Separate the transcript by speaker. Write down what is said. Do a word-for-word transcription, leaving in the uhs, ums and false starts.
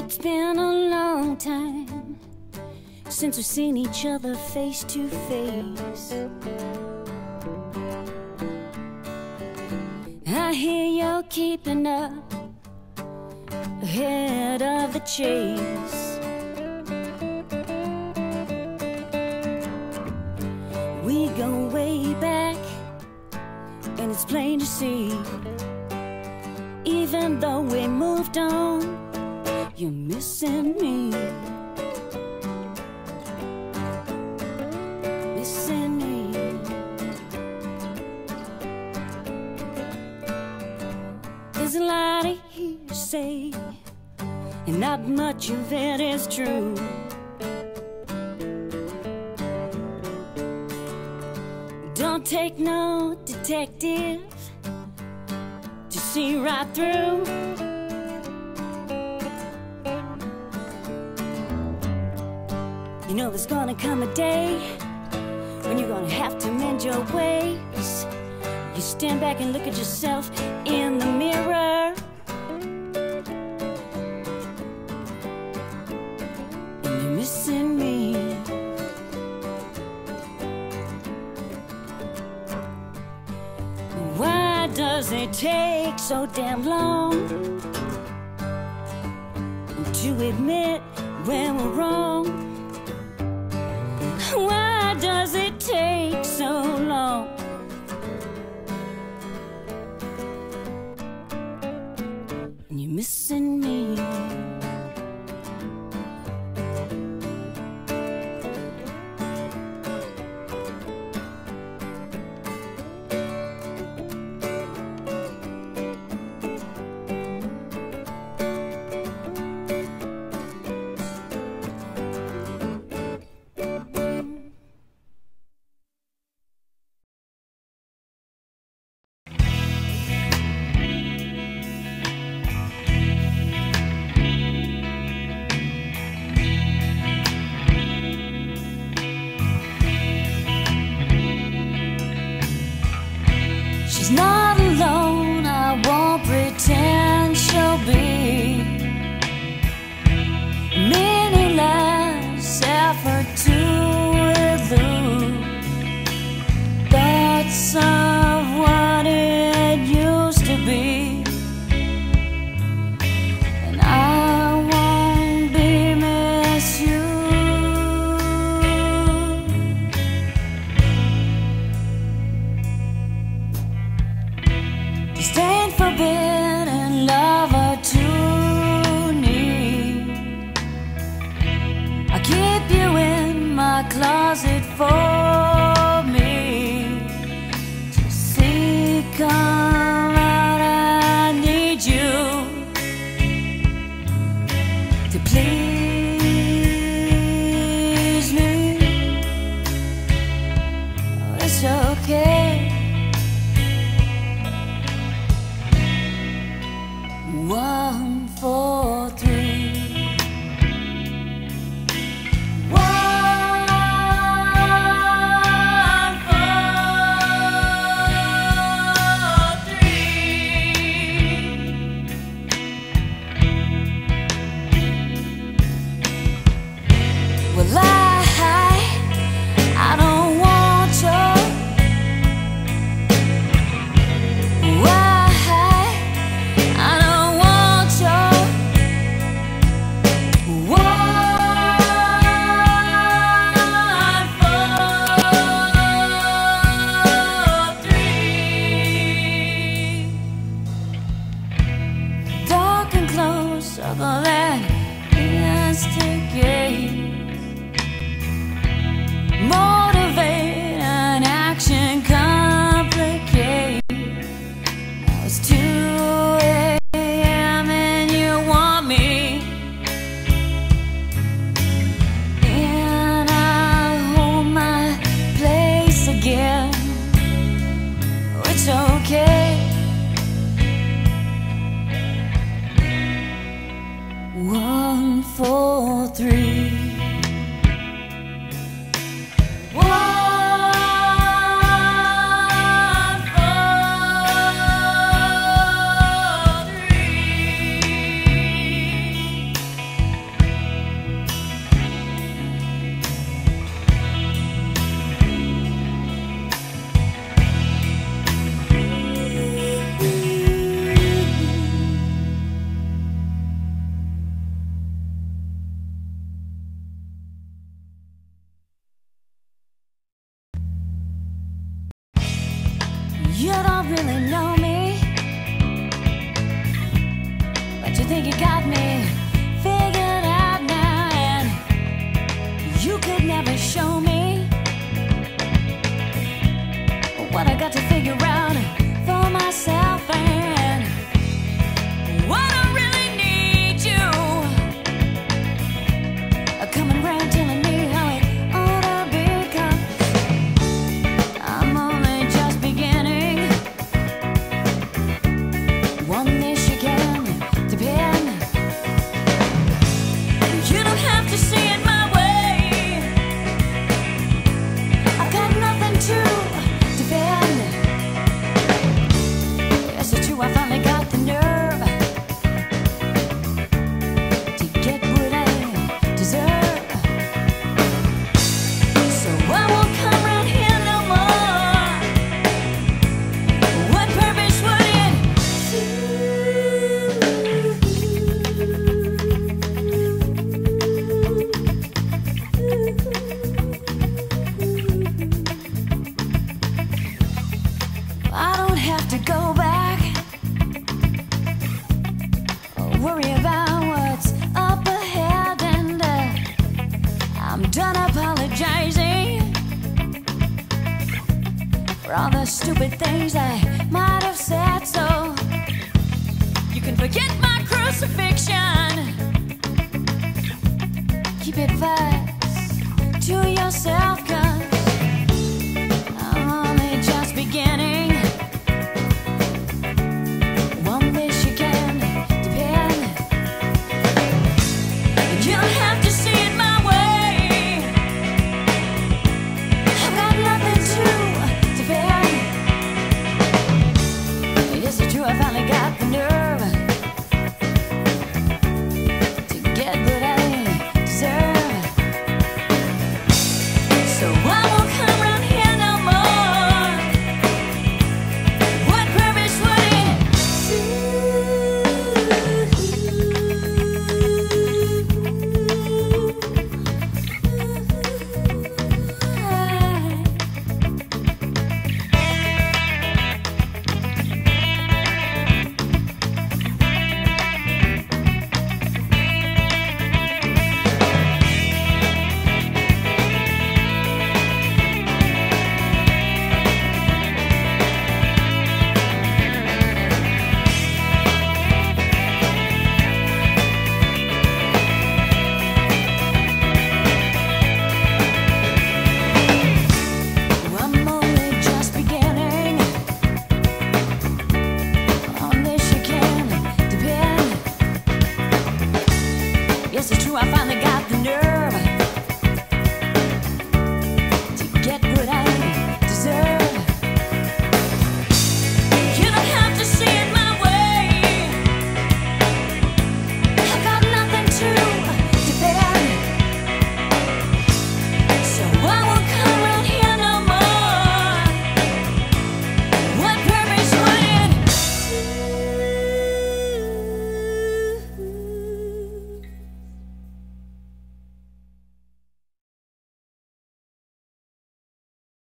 Speaker 1: It's been a long time since we've seen each other face to face. I hear you're keeping up ahead of the chase. We go way back, and it's plain to see, even though we moved on, you're missing me. Missing me. There's a lot of hearsay, and not much of it is true. Don't take no detective to see right through. You know there's gonna come a day when you're gonna have to mend your ways. You stand back and look at yourself in the mirror, and you're missing me. Why does it take so damn long to admit when we're wrong? Why does it take so long? You're missing me. She's not alone, I won't pretend she'll be. Meaningless effort to elude thoughts of what it used to be. And I won't be misused. Disdain, forbidden lover to need. I keep you in my closet for me to see. Come out, I need you to please me. Oh, it's okay. One, four, three. One, four, three. Well, I, I don't want your. Why? Circle that instigate, motivate an action, complicate. Now it's two A M and you want me, and I hold my place again. It's okay. One, four, three. One, four, three. You don't really know me, but you think you got me figured out now, and you could never show me what I got to figure out for myself. And what I really need you coming round telling me how it ought to be, 'cause I'm only just beginning. One this you can depend. You don't have to see it my way. I've got nothing to defend. Yes, it's true, I finally got the nerve to get what I deserve. So I won't come round here no more. What purpose would it serve? I don't have to go back or worry about what's up ahead, and uh, I'm done apologizing for all the stupid things I might have said. So you can forget my crucifixion. Keep it fast to yourself, 'cause